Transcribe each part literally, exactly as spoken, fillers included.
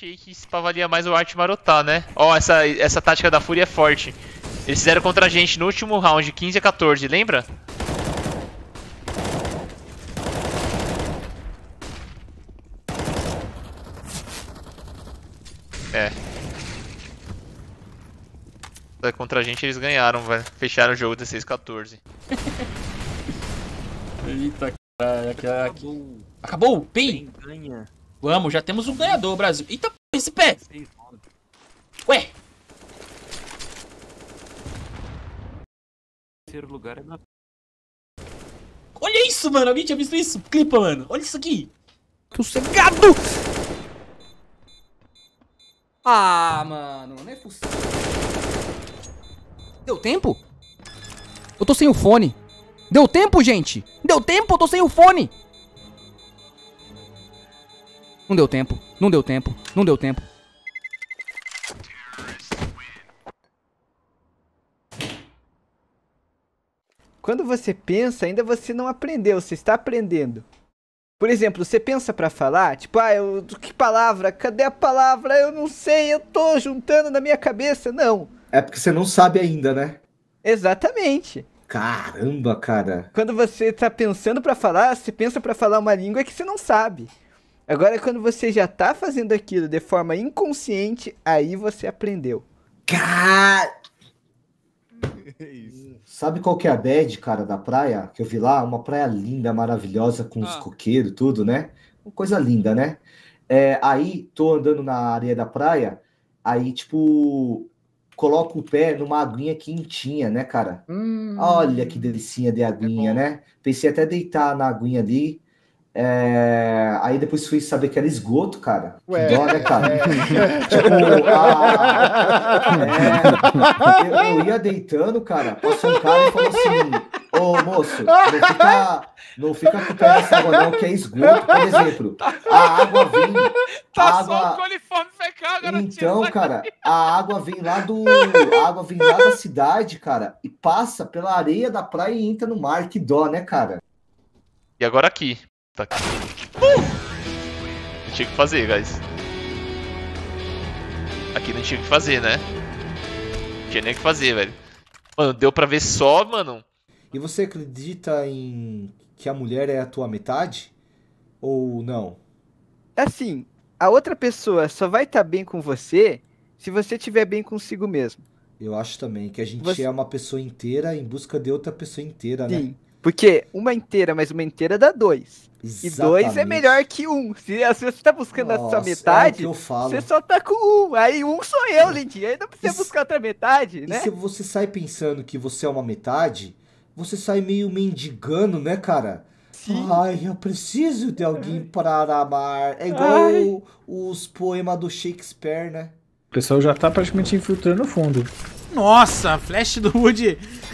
aí que se pá valia mais o arte marotar, né? Ó, essa, essa tática da Fúria é forte. Eles fizeram contra a gente no último round, quinze a quatorze, lembra? É. Contra a gente eles ganharam, velho. Fecharam o jogo dezesseis a quatorze. Eita, caralho. Acabou. Acabou? Pim! Ganha. Vamos, já temos um ganhador, Brasil. Eita, esse pé! Ué! Terceiro lugar é na... Olha isso, mano. Alguém tinha visto isso? Clipa, mano. Olha isso aqui. Sossegado! Ah, mano. Não é possível. Deu tempo? Eu tô sem o fone. Deu tempo, gente? Deu tempo? Eu tô sem o fone. Não deu tempo. Não deu tempo. Não deu tempo. Quando você pensa, ainda você não aprendeu, você está aprendendo. Por exemplo, você pensa pra falar, tipo, ah, eu, que palavra? Cadê a palavra? Eu não sei, eu tô juntando na minha cabeça. Não. É porque você não sabe ainda, né? Exatamente. Caramba, cara. Quando você tá pensando pra falar, você pensa pra falar uma língua que você não sabe. Agora, quando você já tá fazendo aquilo de forma inconsciente, aí você aprendeu. Cara... Sabe qual que é a bad, cara, da praia? Que eu vi lá, uma praia linda, maravilhosa, com os Ah. coqueiros, tudo, né? Uma coisa linda, né? É, aí, tô andando na areia da praia, aí, tipo, coloco o pé numa aguinha quentinha, né, cara? Hum. Olha que delicinha de aguinha, né? Pensei até deitar na aguinha ali. É, aí depois fui saber que era esgoto, cara. Ué. Que dó, né, cara? Tipo, a... é, eu, eu ia deitando, cara. Passou um cara e falou assim: ô moço, não fica, não fica com o pé nessa água, não, que é esgoto. Por exemplo, a água vem. Tá a só água... o coliforme fecal, garotinho. Então, cara, a água vem lá do. A água vem lá da cidade, cara, e passa pela areia da praia e entra no mar. Que dó, né, cara? E agora aqui. Tá aqui. Uh! Não tinha o que fazer, guys. Aqui não tinha o que fazer, né? Não tinha nem o que fazer, velho. Mano, deu pra ver só, mano. E você acredita em que a mulher é a tua metade? Ou não? Assim, a outra pessoa só vai estar bem com você se você estiver bem consigo mesmo. Eu acho também que a gente Você- é uma pessoa inteira em busca de outra pessoa inteira, Sim. né? Porque uma inteira mais uma inteira dá dois. E dois é Exatamente. melhor que um. Se, se você tá buscando a Nossa, sua é o metade, que eu falo. você só tá com um. Aí um sou eu, Lindinho. Aí não precisa E se- buscar outra metade, E né? se você sai pensando que você é uma metade, você sai meio mendigando, né, cara? Sim. Ai, eu preciso de alguém para amar. É igual Ai. os poemas do Shakespeare, né? O pessoal já tá praticamente infiltrando o fundo. Nossa, a flash do Woody.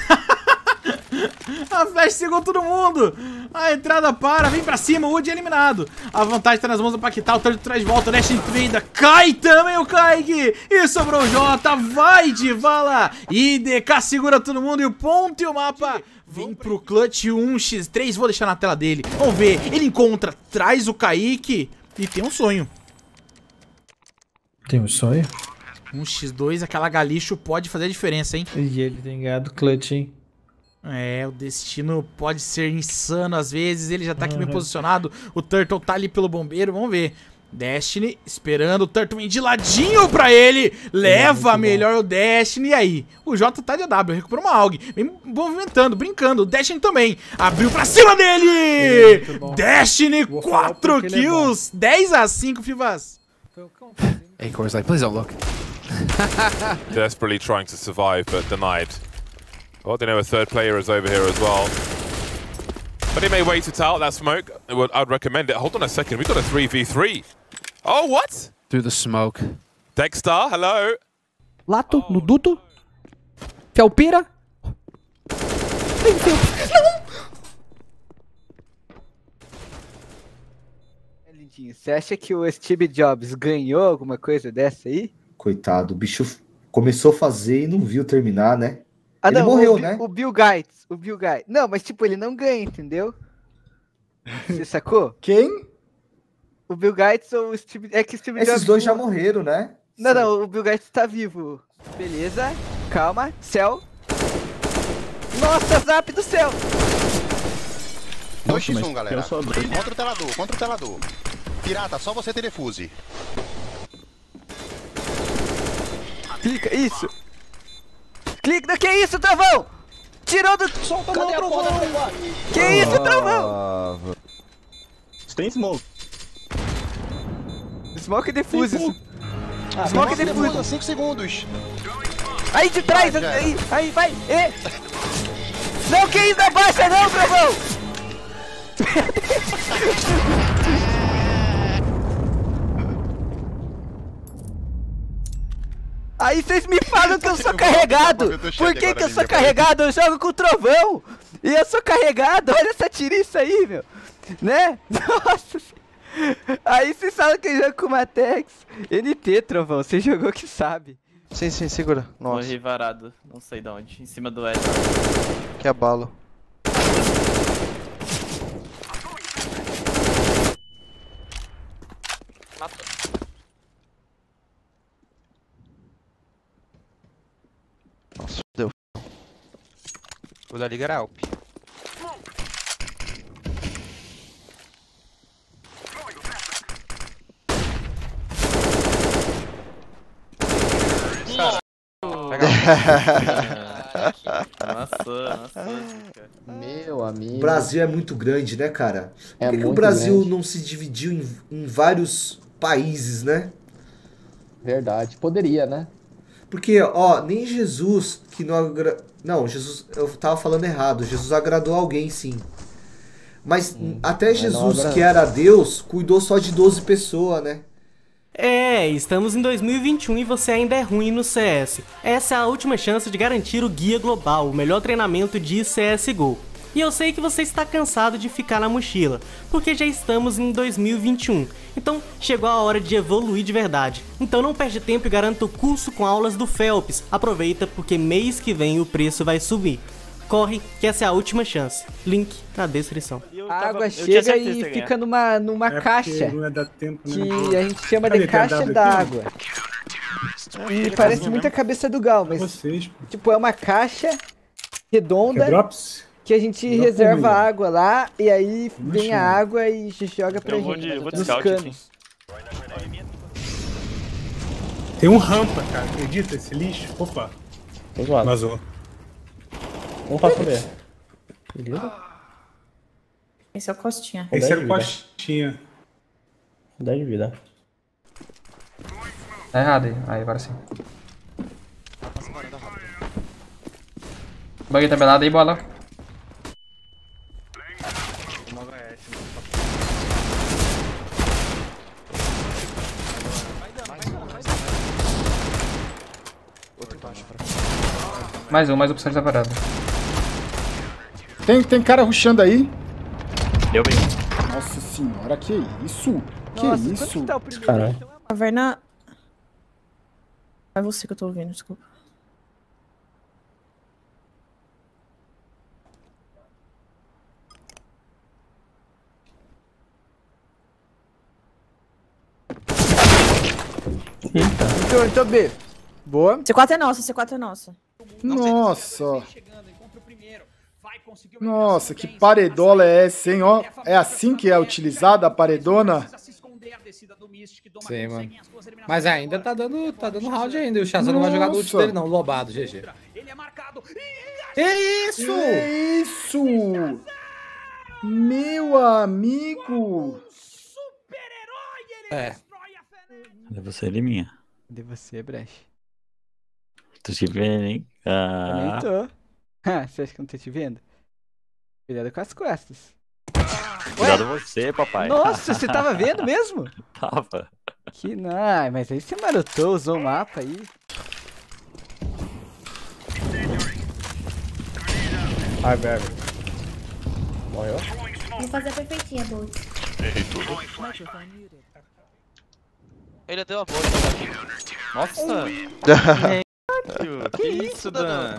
A flash cegou todo mundo. A entrada para, vem pra cima, o Woody é eliminado. A vantagem tá nas mãos do Paquital, o Turtle traz de volta, o Nash entra, cai também o Kaique. E sobrou o Jota, vai de vala. I D K segura todo mundo e o ponto e o mapa. Vem pro clutch um por três, vou deixar na tela dele. Vamos ver, ele encontra, traz o Kaique e tem um sonho. Tem um sonho? um por dois, aquela Galixo pode fazer a diferença, hein? E ele tem ganhado clutch, hein? É, o destino pode ser insano às vezes, ele já tá aqui bem posicionado, o Turtle tá ali pelo bombeiro, vamos ver. Destiny esperando, o Turtle vem de ladinho pra ele, leva melhor o Destiny, e aí? O Jota tá de A W, recuperou uma A U G, vem movimentando, brincando, o Destiny também, abriu pra cima dele! Muito bom. Destiny, Vou falar quatro porque ele é bom. kills, dez a cinco, Fivas. Hey, Corey's like, please don't look. Desperately trying to survive, but denied. Oh, they know a third player is over here as well. But he may wait it out, that smoke. I would, I'd recommend it. Hold on a second, we've got a three v three. Oh, what? Through the smoke. Dexter, hello? Lato, no duto. Felpira. Vem, Felpira. Lindinho, você acha que o Steve Jobs ganhou alguma coisa dessa aí? Coitado, o bicho começou a fazer e não viu terminar, né? Ah, Ele não, morreu, o, Bi- né? O Bill Gates, o Bill Gates. Não, mas tipo, ele não ganha, entendeu? Você sacou? Quem? O Bill Gates ou o Steve... É que o Steve Esses Jobs... dois já morreram, né? Não, não, o Bill Gates tá vivo. Beleza, calma, céu. Nossa, zap do céu. dois por um, galera. Contra o telador, contra o telador. Pirata, só você ter defuse. Clica, isso. Clica, que isso, travão? Tirou do... Solta a mão, travão. Que isso, travão? Tem smoke. Smoke e defuse. Ah, Smoke e defuse. cinco segundos. Aí de trás, Vai, aí, aí, vai. E... Não, que isso, não baixa não, travão. Aí vocês me falam que eu sou carregado! Por que que eu sou carregado? Eu jogo com o trovão! E eu sou carregado! Olha essa tiriça aí, meu! Né? Nossa! Aí vocês falam que eu jogo com o Matex! N T, trovão, você jogou que sabe! Sim, sim, segura. Nossa. Morri varado, não sei de onde, em cima do Edward. Que abalo. Matou. Nossa, deu. O da liga era Alp. Nossa, nossa. Meu amigo. O Brasil é muito grande, né, cara? Por É que, que o muito Brasil grande. não se dividiu em, em vários países, né? Verdade. Poderia, né? Porque, ó, nem Jesus que não agra... Não, Jesus, eu tava falando errado. Jesus agradou alguém, sim. Mas Hum, até Jesus, agra- que era Deus, cuidou só de doze pessoas, né? É, estamos em dois mil e vinte e um e você ainda é ruim no C S. Essa é a última chance de garantir o Guia Global, o melhor treinamento de C S G O. E eu sei que você está cansado de ficar na mochila, porque já estamos em dois mil e vinte e um. Então chegou a hora de evoluir de verdade. Então não perde tempo e garanta o curso com aulas do Phelps. Aproveita porque mês que vem o preço vai subir. Corre, que essa é a última chance. Link na descrição. A água chega e fica numa, numa É caixa não ia dar tempo, né? que a gente chama Cadê de caixa T W d'água. E É, parece é, muito a cabeça do Gal, mas Vocês, tipo, é uma caixa redonda Quer drops? que a gente Drop reserva comigo. água lá e aí vem chama. a água e joga pra Eu vou gente de- eu vou de nos scout canos. Tem um rampa, cara. Acredita? Esse lixo? Opa. Tô zoado. Vazou. Vamos pra comer. Beleza? Esse é o Costinha. Esse dez era o de vida. Costinha. dez de vida. Tá errado aí. Aí, agora sim. Bug tabelado aí, bola. Mais um, mais um opção separado. Tem, tem cara rushando aí. Deu bem. Nossa senhora, que isso? Que Nossa, quanto isso? que tá o primeiro? Caralho. Caverna. É você que eu tô ouvindo, desculpa. Então, então B. Boa. C quatro é nossa, C quatro é nossa. Nossa. Nossa, que paredola é essa, hein? Ó, é assim que é utilizada a paredona? Sim, mano. Mas ainda tá dando, tá dando round ainda. E o Shazam não vai jogar do ult Nossa. dele, não. Lobado, G G. Que isso? Que isso? Meu amigo. É. Cadê você, Liminha? De você, Breche. Tô te vendo, hein? Também Ah. tô. Ah, você acha que eu não tô te vendo? Cuidado com as costas. Cuidado você, papai. Nossa, você tava vendo mesmo? Tava. Que não, mas aí você marotou, usou o mapa aí. Ai, velho. Morreu? Vou fazer a perfeitinha, Bolt. Errei tudo. Ele deu a boa. Nossa! Que isso, Dan?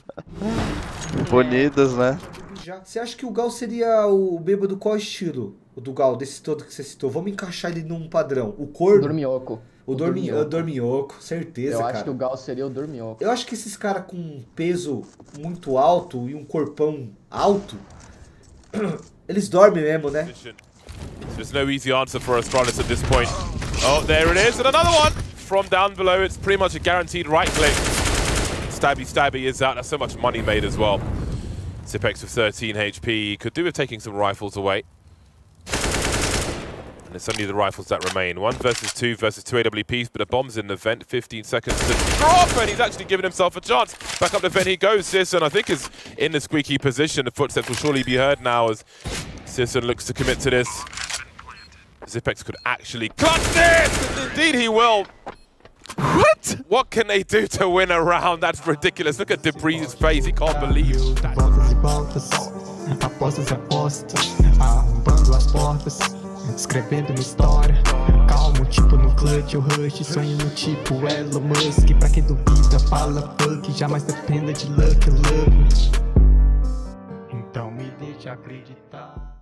Bonitas, né? Já. Você acha que o Gal seria o bêbado qual estilo? O do Gal, desse todo que você citou. Vamos encaixar ele num padrão. O corno. Dorminhoco. O, dormi... o Dorminhoco, certeza, Eu cara. acho que o Gal seria o Dorminhoco. Eu acho que esses caras com um peso muito alto e um corpão alto, eles dormem mesmo, né? There's no easy answer for Astralis at this point. Oh, there it is, and another one from down below. It's pretty much a guaranteed right click. Stabby Stabby is out. That's so much money made as well. Zipex with thirteen H P. Could do with taking some rifles away. And it's only the rifles that remain. One versus two versus two A W Ps, but a bomb's in the vent. fifteen seconds to drop, and he's actually given himself a chance. Back up the vent he goes. Sisson, I think, is in the squeaky position. The footsteps will surely be heard now as Sisson looks to commit to this. Zipex could actually clutch this! And indeed he will. What? What can they do to win a round? That's ridiculous. Look at Debris' face. He can't believe that. Apostas e apostas, arrombando as portas, escrevendo uma história. Calmo, tipo no clutch, eu rush, sonho no tipo Elon Musk. Pra quem duvida, fala fuck, jamais dependa de luck, luck. Então me deixa acreditar.